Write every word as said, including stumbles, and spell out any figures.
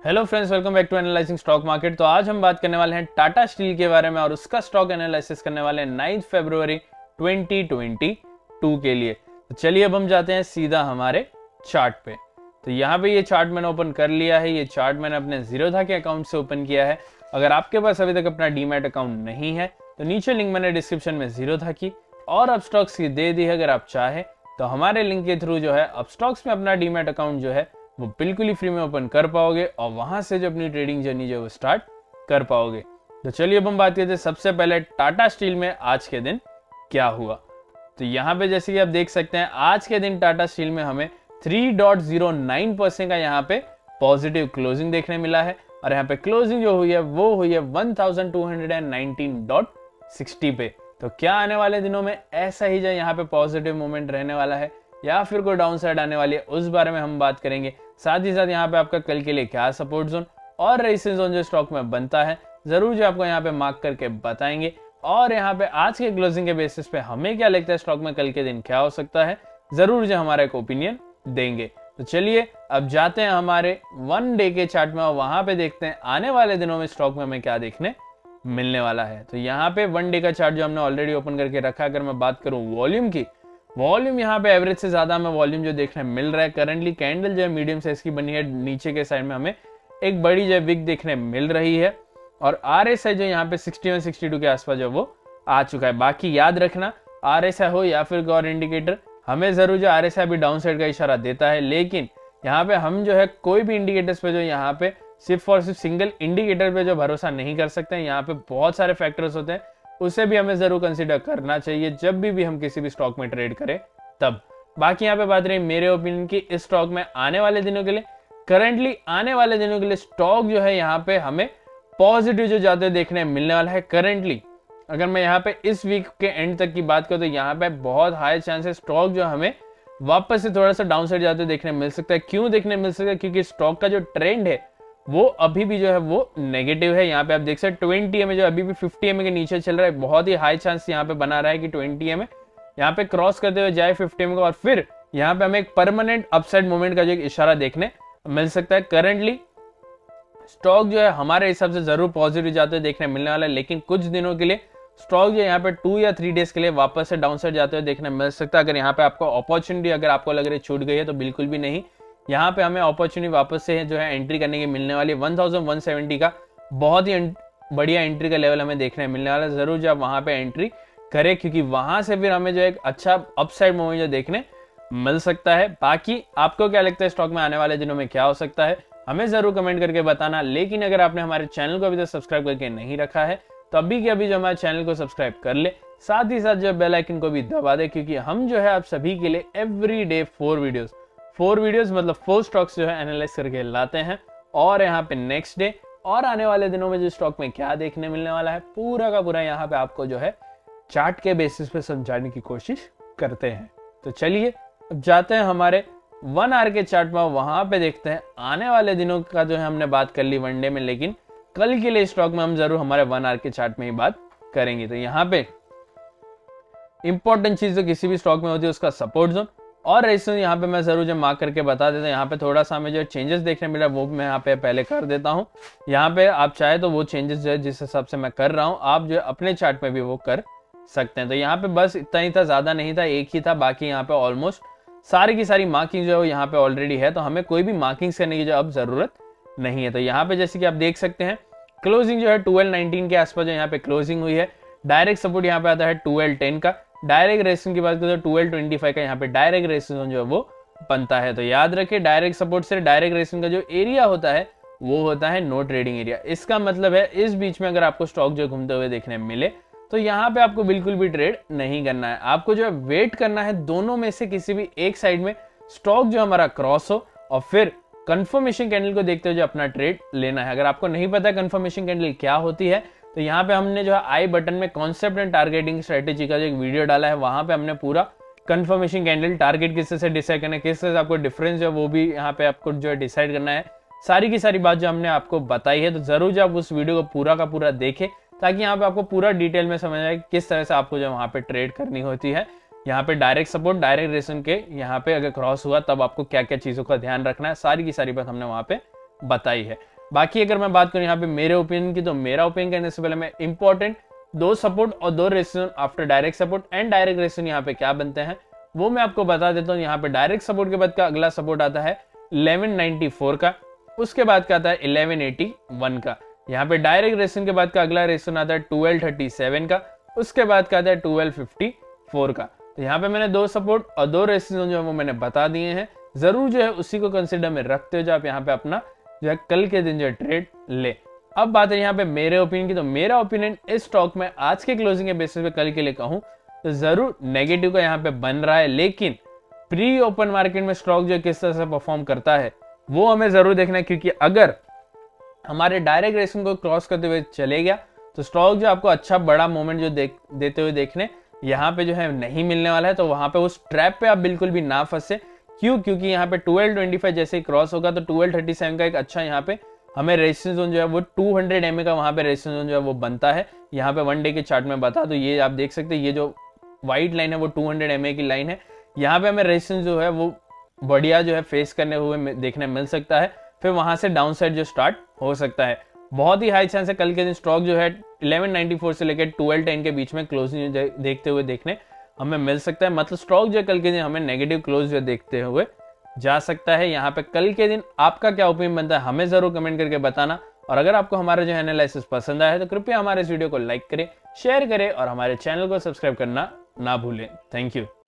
Hello friends, welcome back to analysing stock market. तो आज हम बात करने वाले हैं टाटा स्टील के बारे में और उसका स्टॉक एनालिसिस करने वाले हैं ninth February twenty twenty two के लिए। तो चलिए अब हम जाते हैं सीधा हमारे चार्ट पे। तो यहाँ पे ये चार्ट मैंने ओपन कर लिया है। ये चार्ट मैंने अपने जीरोधा के अकाउंट से ओपन किया है। अगर आपके पास अभी तक अपना डीमैट अकाउंट नहीं है तो नीचे लिंक मैंने डिस्क्रिप्शन में जीरोधा की और अपस्टॉक्स की दे दी है। अगर आप चाहें तो हमारे लिंक के थ्रू जो है अपस्टॉक्स में अपना डीमैट अकाउंट जो है वो बिल्कुल ही फ्री में ओपन कर पाओगे और वहां से जो अपनी ट्रेडिंग जर्नी जो है वो स्टार्ट कर पाओगे। तो चलिए अब हम बात करते हैं सबसे पहले टाटा स्टील में आज के दिन क्या हुआ। तो यहाँ पे जैसे कि आप देख सकते हैं आज के दिन टाटा स्टील में हमें three point zero nine percent का यहाँ पे पॉजिटिव क्लोजिंग देखने मिला है और यहाँ पे क्लोजिंग जो हुई है वो हुई है one thousand two hundred nineteen point sixty पे। तो क्या आने वाले दिनों में ऐसा ही जो यहाँ पे पॉजिटिव मोमेंट रहने वाला है या फिर कोई डाउन साइड आने वाली है, उस बारे में हम बात करेंगे। साथ ही साथ यहाँ पे आपका कल के लिए क्या सपोर्ट जोन और रेजिस्टेंस जोन जो स्टॉक में बनता है जरूर जो आपको यहाँ पे मार्क करके बताएंगे और यहाँ पे आज के क्लोजिंग के बेसिस पे हमें क्या लगता है स्टॉक में कल के दिन क्या हो सकता है जरूर जो हमारा एक ओपिनियन देंगे। तो चलिए अब जाते हैं हमारे वन डे के चार्ट में और वहां पे देखते हैं आने वाले दिनों में स्टॉक में हमें क्या देखने मिलने वाला है। तो यहाँ पे वन डे का चार्ट जो हमने ऑलरेडी ओपन करके रखा, अगर मैं बात करूँ वॉल्यूम की, वॉल्यूम यहाँ पे एवरेज से ज्यादा हमें वॉल्यूम जो देखने मिल रहा है। करंटली कैंडल जो है मीडियम साइज की बनी है, नीचे के साइड में हमें एक बड़ी जो है विक देखने मिल रही है और आरएसआई जो यहाँ पे सिक्सटी वन सिक्सटी टू के आसपास जो वो आ चुका है। बाकी याद रखना आरएसआई हो या फिर और इंडिकेटर, हमें जरूर जो आरएसआई भी डाउन साइड का इशारा देता है, लेकिन यहाँ पे हम जो है कोई भी इंडिकेटर्स पे जो यहाँ पे सिर्फ और सिर्फ सिंगल इंडिकेटर पे जो भरोसा नहीं कर सकते हैं। यहाँ पे बहुत सारे फैक्टर्स होते हैं, उसे भी हमें जरूर कंसीडर करना चाहिए जब भी भी हम किसी भी स्टॉक में ट्रेड करें तब। बाकी यहाँ पे बात रही मेरे ओपिनियन की, इस स्टॉक में आने वाले दिनों के लिए करंटली आने वाले दिनों के लिए स्टॉक जो है यहाँ पे हमें पॉजिटिव जो जाते देखने मिलने वाला है। करंटली अगर मैं यहाँ पे इस वीक के एंड तक की बात करूँ तो यहाँ पे बहुत हाई चांसेस स्टॉक जो हमें वापस से थोड़ा सा डाउन साइड जाते देखने मिल सकता है। क्यों देखने मिल सकता है? क्योंकि स्टॉक का जो ट्रेंड है वो अभी भी जो है वो नेगेटिव है। यहाँ पे आप देख सकते हैं ट्वेंटी एम जो अभी भी फिफ्टी एम के नीचे चल रहा है। बहुत ही हाई चांस यहाँ पे बना रहा है कि ट्वेंटी एम यहाँ पे क्रॉस करते हुए जाए फिफ्टी एम का और फिर यहाँ पे हमें एक परमानेंट अपसाइड मूवमेंट का जो एक इशारा देखने मिल सकता है। करंटली स्टॉक जो है हमारे हिसाब से जरूर पॉजिटिव जाते हुए देखने मिलने वाला है, लेकिन कुछ दिनों के लिए स्टॉक जो यहाँ पे टू या थ्री डेज के लिए वापस से डाउन साइड जाते हुए देखने मिल सकता है। अगर यहाँ पे आपको अपॉर्चुनिटी अगर आपको लग रही है छूट गई है तो बिल्कुल भी नहीं, यहाँ पे हमें अपॉर्चुनिटी वापस से जो है एंट्री करने की मिलने वाली वन थाउजेंड वन सेवेंटी का बहुत ही बढ़िया एंट्री का लेवल हमें देखने मिलने वाला है। जरूर जब वहां पे एंट्री करें क्योंकि वहां से फिर हमें जो एक अच्छा अपसाइड मूवमेंट जो देखने मिल सकता है। बाकी आपको क्या लगता है स्टॉक में आने वाले दिनों में क्या हो सकता है हमें जरूर कमेंट करके बताना। लेकिन अगर आपने हमारे चैनल को अभी तक सब्सक्राइब करके नहीं रखा है तो अभी के अभी जो हमारे चैनल को सब्सक्राइब कर ले, साथ ही साथ जो बेल आइकन को भी दबा दे, क्योंकि हम जो है आप सभी के लिए every day four videos four videos मतलब फोर स्टॉक्स जो है एनालाइज करके लाते हैं और यहाँ पे नेक्स्ट डे और आने वाले दिनों में जो स्टॉक में क्या देखने मिलने वाला है पूरा का पूरा यहाँ पे आपको जो है चार्ट के बेसिस पे समझाने की कोशिश करते हैं। तो चलिए अब जाते हैं हमारे वन आवर के चार्ट में, वहां पे देखते हैं आने वाले दिनों का जो है हमने बात कर ली वनडे में, लेकिन कल के लिए स्टॉक में हम जरूर हमारे वन आवर के चार्ट में ही बात करेंगे। तो यहाँ पे इंपॉर्टेंट चीज जो किसी भी स्टॉक में होती है उसका सपोर्ट जोन और रेजिस्टेंस यहाँ पे मैं जरूर जो मार्क करके बता देता हूँ। यहाँ पे थोड़ा सा हमें जो चेंजेस देखने मिला वो मैं यहाँ पे पहले कर देता हूँ। यहाँ पे आप चाहे तो वो चेंजेस जो है जिस हिसाब से मैं कर रहा हूँ आप जो है अपने चार्ट में भी वो कर सकते हैं। तो यहाँ पे बस इतना ही था, ज्यादा नहीं था, एक ही था। बाकी यहाँ पे ऑलमोस्ट सारी की सारी मार्किंग जो है यहाँ पे ऑलरेडी है, तो हमें कोई भी मार्किंग्स करने की जो अब जरूरत नहीं है। तो यहाँ पे जैसे कि आप देख सकते हैं क्लोजिंग जो है ट्वेल्व नाइनटीन के आसपास जो यहाँ पे क्लोजिंग हुई है। डायरेक्ट सपोर्ट यहाँ पे आता है ट्वेल्व टेन का। डायरेक्ट रेजिस्टेंस की बात करें तो ट्वेल्व ट्वेंटी फाइव का यहाँ पे डायरेक्ट रेजिस्टेंस जो है वो बनता है। तो याद रखिए डायरेक्ट सपोर्ट से डायरेक्ट रेजिस्टेंस का जो एरिया होता है वो होता है नो ट्रेडिंग एरिया। इसका मतलब है इस बीच में अगर आपको स्टॉक जो घूमते हुए देखने मिले तो यहाँ पे आपको बिल्कुल भी ट्रेड नहीं करना है। आपको जो है वेट करना है दोनों में से किसी भी एक साइड में स्टॉक जो हमारा क्रॉस हो और फिर कंफर्मेशन कैंडल को देखते हुए जो अपना ट्रेड लेना है। अगर आपको नहीं पता कंफर्मेशन कैंडल क्या होती है तो यहाँ पे हमने जो है आई बटन में कॉन्सेप्ट एंड टारगेटिंग स्ट्रेटेजी का जो एक वीडियो डाला है, वहां पे हमने पूरा कंफर्मेशन कैंडल टारगेट किस से डिसाइड करना है, किस से आपको डिफरेंस जो है वो भी यहाँ पे आपको जो है डिसाइड करना है, सारी की सारी बात जो हमने आपको बताई है। तो जरूर जो आप उस वीडियो को पूरा का पूरा देखें ताकि यहाँ पे आपको पूरा डिटेल में समझ आए किस तरह से आपको जो वहाँ पे ट्रेड करनी होती है। यहाँ पे डायरेक्ट सपोर्ट डायरेक्ट रेजिस्टेंस के यहाँ पे अगर क्रॉस हुआ तब आपको क्या क्या चीजों का ध्यान रखना है, सारी की सारी बात हमने वहाँ पे बताई है। बाकी अगर मैं बात करूं यहाँ पे मेरे ओपिनियन की, तो मेरा ओपिनियन करने से पहले मैं इंपॉर्टेंट दो सपोर्ट और दो resistance after direct support and direct resistance यहाँ पे क्या बनते हैं वो मैं आपको बता देता हूँ। यहाँ पे डायरेक्ट सपोर्ट के बाद का अगला सपोर्ट आता है इलेवन नाइंटी फोर का, उसके बाद का आता है इलेवन एटी वन का। यहाँ पे डायरेक्ट रेजिस्टेंस के बाद का अगला रेजिस्टेंस आता है ट्वेल्व थर्टी सेवन का, उसके बाद का आता है ट्वेल्व फिफ्टी फोर का। तो यहाँ पे मैंने दो सपोर्ट और दो रेजिस्टेंस जो है वो मैंने बता दिए हैं। जरूर जो है उसी को कंसिडर में रखते हो जो आप यहाँ पे अपना जो है कल के दिन जो है ट्रेड ले। अब बात है यहाँ पे मेरे ओपिनियन की, तो मेरा ओपिनियन इस स्टॉक में आज के क्लोजिंग के बेसिस पे कल के लिए कहूँ तो जरूर नेगेटिव का यहाँ पे बन रहा है, लेकिन प्री ओपन मार्केट में स्टॉक जो किस तरह से परफॉर्म करता है वो हमें जरूर देखना है, क्योंकि अगर हमारे डायरेक्ट रेजिस्टेंस को क्रॉस करते हुए चले गया तो स्टॉक जो आपको अच्छा बड़ा मोमेंट जो देख देते हुए देखने यहाँ पे जो है नहीं मिलने वाला है। तो वहां पे उस ट्रैप पे आप बिल्कुल भी ना फंसे। क्यों? क्योंकि यहाँ पे ट्वेल्व ट्वेंटी फाइव जैसे ही क्रॉस होगा तो ट्वेल्व थर्टी सेवन का एक अच्छा यहाँ पे हमें रेजिस्टेंस जोन जो है वो टू हंड्रेड एमए का वहां पे रेजिस्टेंस जोन जो है वो बनता है। यहाँ पे वन डे के चार्ट में बता तो ये आप देख सकते हैं, ये जो व्हाइट लाइन है वो टू हंड्रेड एमए की लाइन है। यहाँ पे हमें रेजिस्टेंस जो है वो बढ़िया जो है फेस करने हुए देखने मिल सकता है, फिर वहां से डाउन साइड जो स्टार्ट हो सकता है। बहुत ही हाई चांस है कल के दिन स्टॉक जो है इलेवन नाइंटी फोर से लेकर ट्वेल्व टेन के बीच में क्लोजिंग देखते हुए देखने हमें मिल सकता है। मतलब स्टॉक जो है कल के दिन हमें नेगेटिव क्लोज जो देखते हुए जा सकता है। यहाँ पे कल के दिन आपका क्या ओपिनियन बनता है हमें जरूर कमेंट करके बताना। और अगर आपको हमारा जो एनालिसिस पसंद आया है तो कृपया हमारे इस वीडियो को लाइक करें, शेयर करें और हमारे चैनल को सब्सक्राइब करना ना भूलें। Thank you.